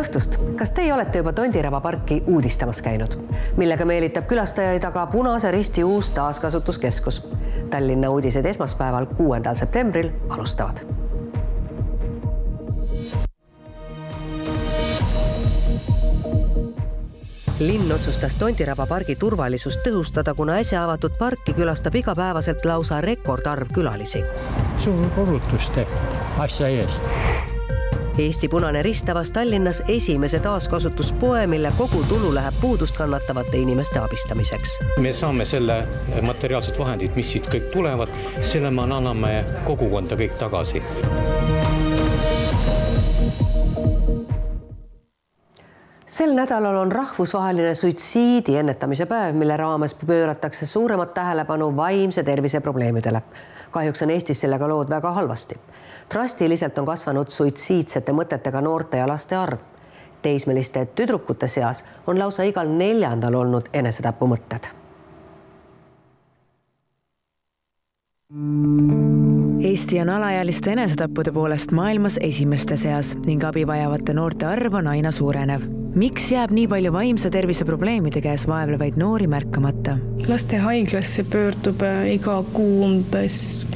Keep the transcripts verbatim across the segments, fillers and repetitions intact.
Tere õhtust! Kas teie olete juba Tondiraba parki uudistamas käinud, millega meelitab külastajaid aga Punase Risti uus taaskasutuskeskus? Tallinna uudised esmaspäeval kuuendal septembril alustavad. Linn otsustas Tondiraba pargi turvalisust tõhustada, kuna äsja avatud parki külastab igapäevaselt lausa rekordarv külalisi. Suur korrutuste asja eest. Eesti Punane Rist avas Tallinnas esimese taaskasutuspoe, mille kogu tulu läheb puudust kannatavate inimeste abistamiseks. Me saame selle materiaalsed vahendid, mis siit kõik tulevad, selle me anname kogukonda kõik tagasi. Sel nädalal on rahvusvaheline suitsiidi ennetamise päev, mille raames pööratakse suuremat tähelepanu vaimse tervise probleemidele. Kahjuks on Eestis sellega lood väga halvasti. Drastiliselt on kasvanud suitsiidsete mõtetega noorte ja laste arv. Teismeliste tüdrukute seas on lausa igal neljandal olnud enesetapu mõtted. Eesti on alaealiste enesetappude poolest maailmas esimeste seas ning abi vajavate noorte arv on aina suurenev. Miks jääb nii palju vaimse tervise probleemide käes vaevlevaid noori märkamata? Laste haiglasse pöördub iga kuu umbes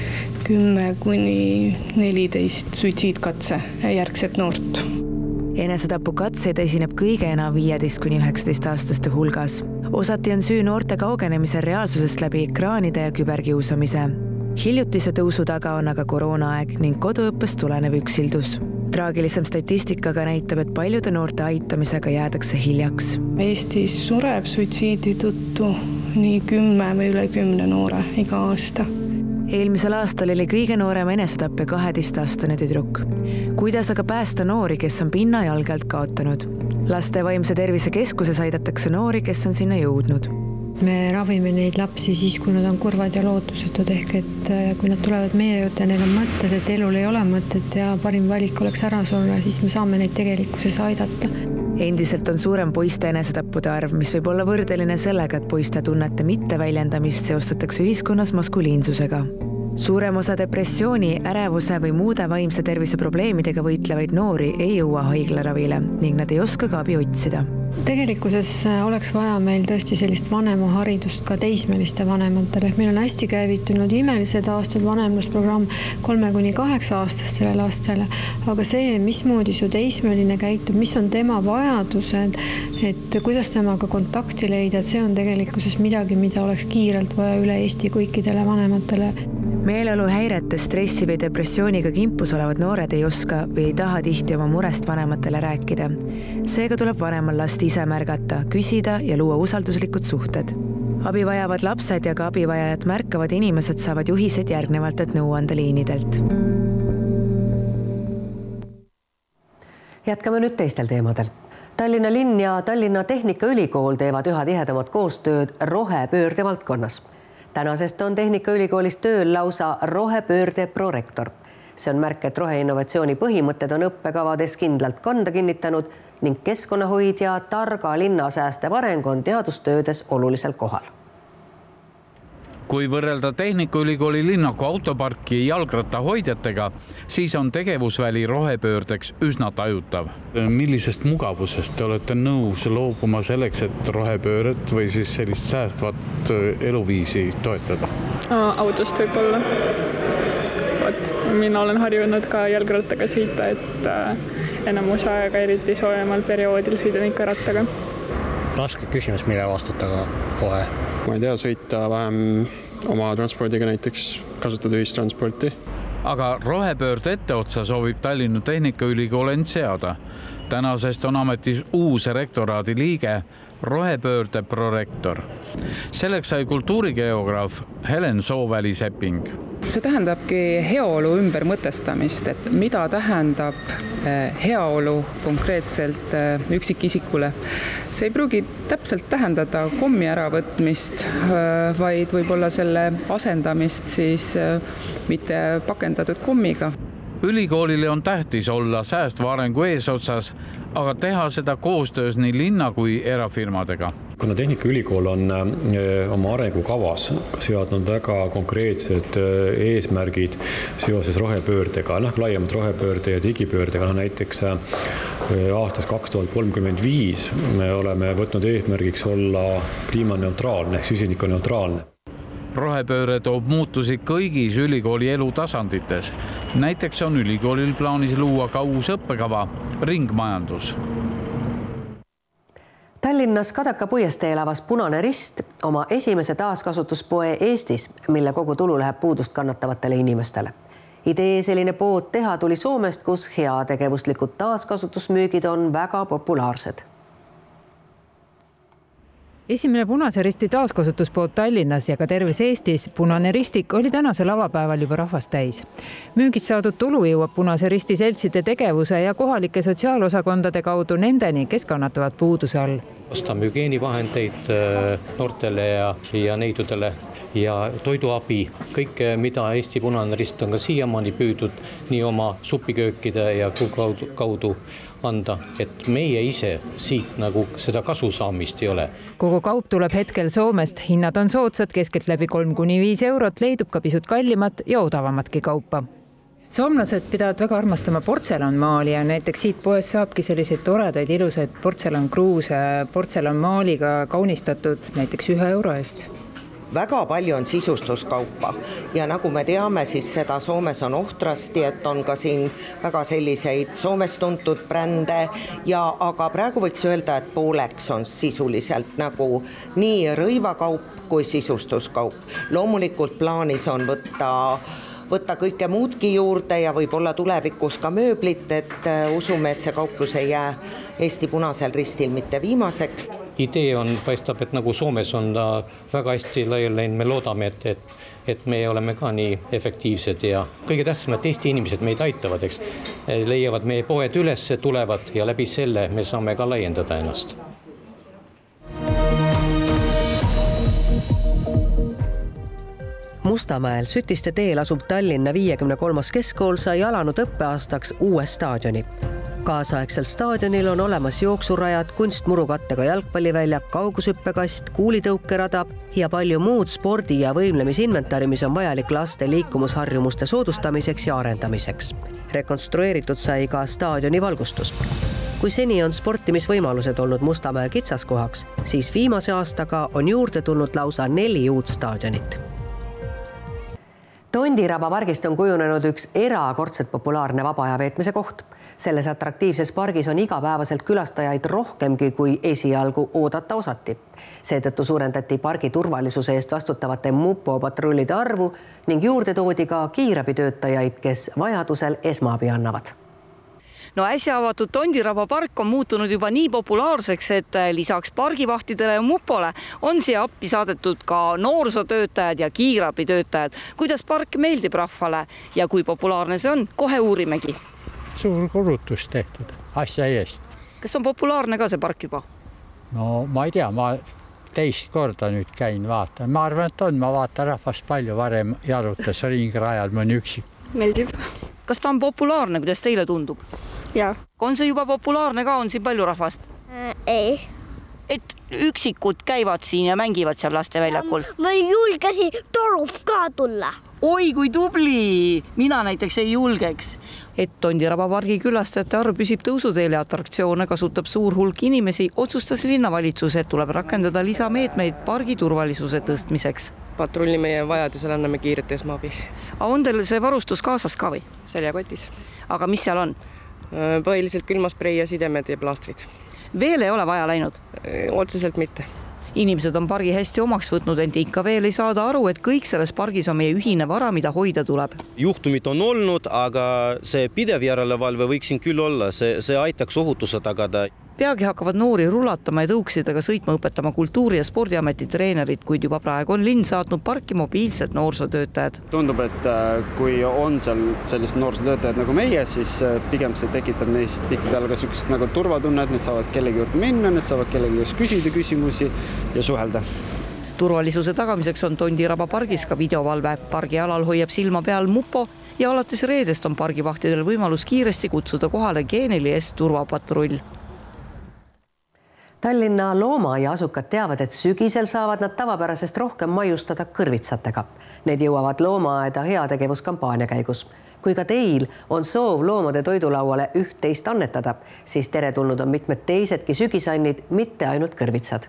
kümme kuni neliteist suitsiidkatse järgset noort. Enesetapu katseid esineb kõige enam viieteist kuni üheksateist aastaste hulgas. Osati on süü noorte kaugenemisel reaalsusest läbi ekraanide ja küberkiusamise. Hiljutise tõusu taga on aga koroonaaeg ning koduõppest tulenev üksildus. Traagilisem statistikaga näitab, et paljude noorte aitamisega jäädakse hiljaks. Eestis sureb suitsiidi tõttu nii kümme või üle kümne noore iga aasta. Eelmisel aastal oli kõige noorem enesetappe kaheteistaastane tüdruk. Kuidas aga päästa noori, kes on pinna jalgalt kaotanud? Laste vaimse tervise keskuses aidatakse noori, kes on sinna jõudnud. Me ravime neid lapsi siis, kui nad on kurvad ja lootusetud, ehk et kui nad tulevad meie juurde ja neil on mõtted, et elul ei ole mõtted ja parim valik oleks ära surra, siis me saame neid tegelikkuses aidata. Endiselt on suurem poiste enesetappude arv, mis võib olla võrdeline sellega, et poiste tunnete mitteväljendamist seostatakse ühiskonnas maskuliinsusega. Suurem osa depressiooni, ärevuse või muude vaimse tervise probleemidega võitlevaid noori ei jõua haiglaravile ning nad ei oska ka abi otsida. Tegelikkuses oleks vaja meil tõesti sellist vanemaharidust ka teismeliste vanematele. Meil on hästi käivitunud imelised aastad vanemlusprogramm kolme kuni kaheksa aastastele lastele, aga see, mismoodi su teismeline käitub, mis on tema vajadused, et kuidas temaga kontakti leida, see on tegelikkuses midagi, mida oleks kiirelt vaja üle Eesti kõikidele vanematele. Meeleoluhäirete, stressi või depressiooniga kimpus olevad noored ei oska või ei taha tihti oma murest vanematele rääkida. Seega tuleb vanemal last ise märgata, küsida ja luua usalduslikud suhted. Abi vajavad lapsed ja ka abivajajad märkavad inimesed saavad juhised järgnevalt, et nõuandeliinidelt. Jätkame nüüd teistel teemadel. Tallinna linn ja Tallinna Tehnikaülikool teevad üha tihedamat koostööd rohepöörde valdkonnas. Tänasest on Tehnikaülikoolis tööl lausa rohepöörde prorektor. See on märk, et roheinnovatsiooni põhimõtted on õppekavades kindlalt kanda kinnitanud ning keskkonnahoid ja targa linna säästev areng on teadustöödes olulisel kohal. Kui võrrelda Tehnikaülikooli linnaku autoparki jalgrattahoidjatega, siis on tegevusväli rohepöördeks üsna tajutav. Millisest mugavusest te olete nõus loobuma selleks, et rohepööret või siis sellist säästvat eluviisi toetada? Autost võib olla. Mina olen harjunud ka jalgrattaga sõita, et enamus aega eriti soojemal perioodil sõidan ikka rattaga. Raske küsimus, mille vastata kohe. Ma ei tea, sõita vähem oma transpordiga näiteks, kasutada ühistransporti. Aga rohepöörde etteotsa soovib Tallinna Tehnikaülikool end seada. Tänasest on ametis uus rektoraadi liige, rohepöörde prorektor. Selleks sai kultuurigeograaf Helen Sooväli-Sepping. See tähendabki heaolu ümber mõtestamist, et mida tähendab heaolu konkreetselt üksikisikule. See ei pruugi täpselt tähendada kommi äravõtmist, vaid võib-olla selle asendamist siis mitte pakendatud kommiga. Ülikoolile on tähtis olla säästva arengu eesotsas, aga teha seda koostöös nii linna kui erafirmadega. kuna Tehnikaülikool on oma arengukavas seadnud väga konkreetsed eesmärgid seoses rohepöördega, noh, laiemalt rohepöörde ja digipöördega, no näiteks aastas kaks tuhat kolmkümmend viis me oleme võtnud eesmärgiks olla kliimaneutraalne ehk süsinikuneutraalne. Rohepööre toob muutusi kõigis ülikooli elutasandites. Näiteks on ülikoolil plaanis luua ka uus õppekava, ringmajandus. Tallinnas Kadaka puiestee elavas Punane Rist oma esimese taaskasutuspoe Eestis, mille kogu tulu läheb puudust kannatavatele inimestele. Idee selline pood teha tuli Soomest, kus heategevuslikud taaskasutusmüügid on väga populaarsed. Esimene Punase Risti taaskasutuspood Tallinnas ja ka terves Eestis, Punane Ristik, oli tänasel avapäeval juba rahvast täis. Müügist saadud tulu jõuab Punase Risti seltside tegevuse ja kohalike sotsiaalosakondade kaudu nendeni, kes kannatavad puuduse all. Ostame hügieenivahendeid noortele ja, ja neidudele ja toiduabi. Kõik, mida Eesti Punane Rist on ka siiamaani püüdud nii oma supiköökide ja kaudu, kaudu anda, et meie ise siit nagu seda kasu saamist ei ole. Kogu kaup tuleb hetkel Soomest. Hinnad on soodsad, keskelt läbi kolm kuni viis eurot, leidub ka pisut kallimat ja odavamatki kaupa. Soomlased pidavad väga armastama portselanmaali ja näiteks siit poes saabki selliseid toredaid ilusaid portselankruuse, portselanmaaliga kaunistatud näiteks ühe euro eest. Väga palju on sisustuskaupa ja nagu me teame, siis seda Soomes on ohtrasti, et on ka siin väga selliseid Soomes tuntud brände ja aga praegu võiks öelda, et pooleks on sisuliselt nagu nii rõivakaup kui sisustuskaup. Loomulikult plaanis on võtta võtta kõike muudki juurde ja võib-olla tulevikus ka mööblit, et usume, et see kauplus ei jää Eesti Punasel Ristil mitte viimaseks. Idee on, paistab, et nagu Soomes on ta väga hästi laiali, me loodame, et, et, et me oleme ka nii efektiivsed ja kõige tähtsam, et Eesti inimesed meid aitavad, eks, leiavad meie poed üles, tulevad ja läbi selle me saame ka laiendada ennast. Mustamäel Sütiste teel asuv Tallinna viiekümne kolmas keskkool sai alanud õppeaastaks uue staadioni. Kaasaegsel staadionil on olemas jooksurajad, kunstmurukattega jalgpalliväljak, kaugushüppekast, kuulitõukerada ja palju muud spordi- ja võimlemisinventari, mis on vajalik laste liikumusharjumuste soodustamiseks ja arendamiseks. Rekonstrueeritud sai ka staadioni valgustus. Kui seni on sportimisvõimalused olnud Mustamäel kitsaskohaks, siis viimase aastaga on juurde tulnud lausa neli uut staadionit. Tondiraba pargist on kujunenud üks erakordselt populaarne vaba-aja veetmise koht. Selles atraktiivses pargis on igapäevaselt külastajaid rohkemgi kui esialgu oodata osati. Seetõttu suurendati pargi turvalisuse eest vastutavate mupo patrullide arvu ning juurde toodi ka kiirabitöötajaid, kes vajadusel esmaabi annavad. No äsja avatud Tondiraba park on muutunud juba nii populaarseks, et lisaks pargivahtidele ja mupole on siia appi saadetud ka noorsootöötajad ja kiirabitöötajad. Kuidas park meeldib rahvale ja kui populaarne see on, kohe uurimegi. Suur kulutus tehtud asja eest. Kas on populaarne ka see park juba? No ma ei tea, ma teist korda nüüd käin vaatan. Ma arvan, et on, ma vaatan rahvast palju varem jalutas ringrajal mõni üksik. Meeldib. Kas ta on populaarne, kuidas teile tundub? Jaa. On see juba populaarne ka, on siin palju rahvast? Ei. Et üksikud käivad siin ja mängivad seal lasteväljakul? Ma julgesin torust ka tulla. Oi, kui tubli! Mina näiteks ei julgeks. Et Tondiraba pargi külastajate arv püsib tõusuteele atraktsioone kasutab suur hulk inimesi, otsustas linnavalitsus, et tuleb rakendada lisameetmeid pargi turvalisuse tõstmiseks. Patrulli meie vajadusel anname kiiret esmaabi. Aga on teil see varustus kaasas ka või? Seljakotis. Aga mis seal on? Põhiliselt külmasprei ja sidemed ja plaastrid. Veel ei ole vaja läinud? Otseselt mitte. Inimesed on pargi hästi omaks võtnud, ent ikka veel ei saada aru, et kõik selles pargis on meie ühine vara, mida hoida tuleb. Juhtumid on olnud, aga see pidev järelevalve võiksin küll olla, see, see aitaks ohutuse tagada. Peagi hakkavad noori rulatama ja tõuksidega sõitma õpetama kultuuri- ja spordiameti treenerid, kuid juba praegu on linn saatnud parki mobiilsed noorsootöötajad. Tundub, et kui on seal sellised noorsootöötajad nagu meie, siis pigem see tekitab neist tihtipeale ka sellised nagu turvatunne, et need saavad kellegi juurde minna, need saavad kellegi juurde küsida küsimusi ja suhelda. Turvalisuse tagamiseks on Tondiraba pargis ka videovalve. Pargi alal hoiab silma peal mupo ja alates reedest on pargivahtidel võimalus kiiresti kutsuda kohale Geeneli S turvapatrull. Tallinna loomaaia asukad teavad, et sügisel saavad nad tavapärasest rohkem maiustada kõrvitsatega. Need jõuavad loomaaeda heategevuskampaania käigus. Kui ka teil on soov loomade toidulauale üht-teist annetada, siis teretulnud on mitmed teisedki sügisannid, mitte ainult kõrvitsad.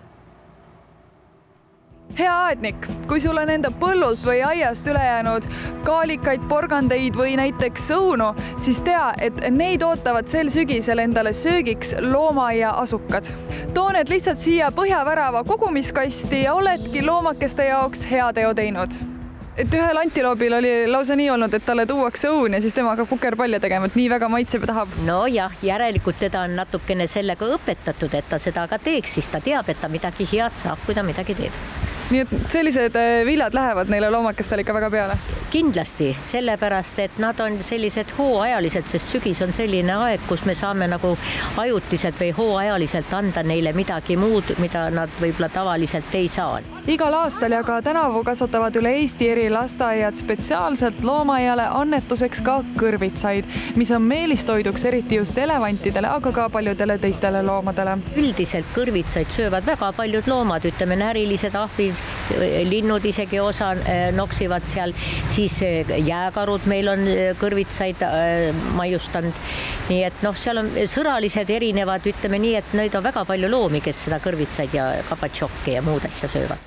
Hea aednik, kui sul on enda põllult või aiast üle jäänud kaalikaid, porgandeid või näiteks õunu, siis tea, et neid ootavad sel sügisel endale söögiks loomaaia asukad. Too need lihtsalt siia põhjavärava kogumiskasti ja oledki loomakeste jaoks hea teo teinud. Et ühel antiloobil oli lausa nii olnud, et talle tuuakse õun ja siis tema hakkab kukerpalja tegema, et nii väga maitseb ja tahab. No jah, järelikult teda on natukene sellega õpetatud, et ta seda ka teeks, siis ta teab, et ta midagi head saab, kui ta midagi teeb. Nii et sellised viljad lähevad neile loomakestele ikka väga peale? Kindlasti, sellepärast, et nad on sellised hooajalised, sest sügis on selline aeg, kus me saame nagu ajutiselt või hooajaliselt anda neile midagi muud, mida nad võib-olla tavaliselt ei saa. Igal aastal ja ka tänavu kasvatavad üle Eesti eri lasteaiad spetsiaalselt loomaiale annetuseks ka kõrvitsaid, mis on meelistoiduks eriti just elevantidele, aga ka paljudele teistele loomadele. Üldiselt kõrvitsaid söövad väga paljud loomad, ütleme närilised ahvid, linnud isegi osa noksivad seal, siis jääkarud meil on kõrvitsaid maiustanud. Nii et noh, seal on sõralised erinevad, ütleme nii, et neid on väga palju loomi, kes seda kõrvitsaid ja kapatšokke ja muud asja söövad.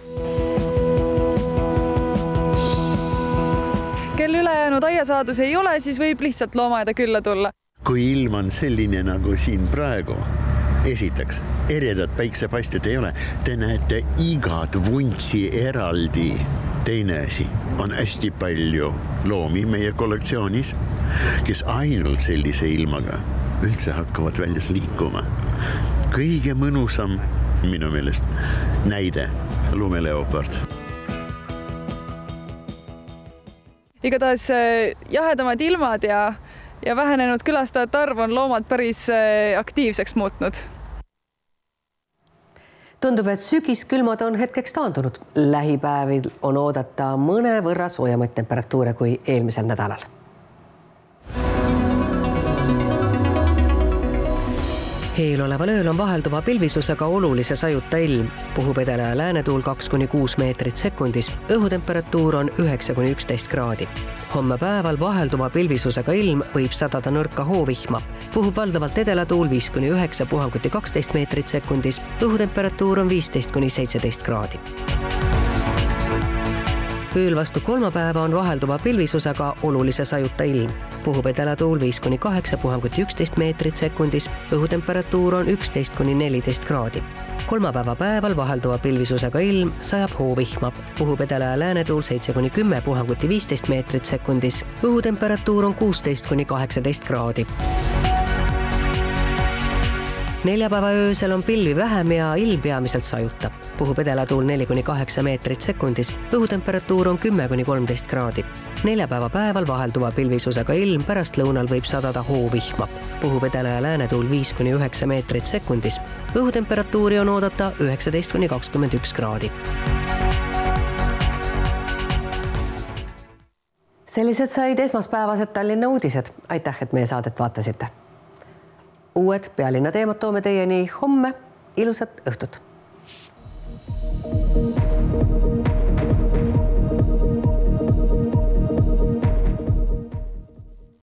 Kel ülejäänud aiasaadus ei ole, siis võib lihtsalt loomaaeda külla tulla. Kui ilm on selline nagu siin praegu, esiteks, eredat päiksepaistet ei ole. Te näete igat vuntsi eraldi. Teine asi on hästi palju loomi meie kollektsioonis, kes ainult sellise ilmaga üldse hakkavad väljas liikuma. Kõige mõnusam minu meelest näide lumeleopard. Igatahes jahedamad ilmad ja, ja vähenenud külastajate arv on loomad päris aktiivseks muutnud. Tundub, et sügiskülmad on hetkeks taandunud. Lähipäevil on oodata mõne võrra soojamaid temperatuure kui eelmisel nädalal. Eeloleval ööl on vahelduva pilvisusega olulise sajuta ilm. Puhub edela ja läänetuul kaks kuni kuus meetrit sekundis. Õhutemperatuur on üheksa kuni üksteist kraadi. Homme päeval vahelduva pilvisusega ilm võib sadada nõrka hoovihma. Puhub valdavalt edelatuul viis kuni üheksa, puhanguti kaksteist meetrit sekundis. Õhutemperatuur on viisteist kuni seitseteist kraadi. Ööl vastu kolmapäeva on vahelduva pilvisusega olulise sajuta ilm. Puhub edelatuul viis kuni kaheksa, puhanguti üksteist meetrit sekundis. Õhutemperatuur on üksteist kuni neliteist kraadi. Kolmapäeva päeval vahelduva pilvisusega ilm sajab hoovihma. Puhub edela ja läänetuul seitse kuni kümme, puhanguti viisteist meetrit sekundis. Õhutemperatuur on kuusteist kuni kaheksateist kraadi. Neljapäeva öösel on pilvi vähem ja ilm peamiselt sajuta. Puhub edelatuul neli kuni kaheksa meetrit sekundis. Õhutemperatuur on kümme kuni kolmteist kraadi. Neljapäeva päeval vahelduva pilvisusega ilm pärast lõunal võib sadada hoovihma. Puhub edela ja läänetuul viis kuni üheksa meetrit sekundis. Õhutemperatuuri on oodata üheksateist kuni kakskümmend üks kraadi. Sellised said esmaspäevased Tallinna uudised. Aitäh, et meie saadet vaatasite. Uued pealinna teemad toome teieni homme. Ilusat õhtut!